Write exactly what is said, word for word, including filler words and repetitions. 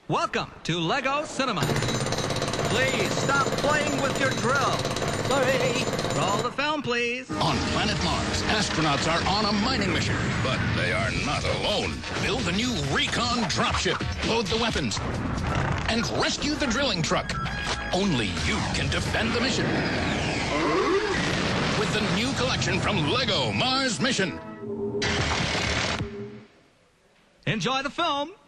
Welcome to Lego Cinema. Please stop playing with your drill. Sorry. Roll the film, please. On planet Mars, astronauts are on a mining mission, but they are not alone. Build the new Recon dropship, load the weapons, and rescue the drilling truck. Only you can defend the mission. With the new collection from Lego Mars Mission. Enjoy the film.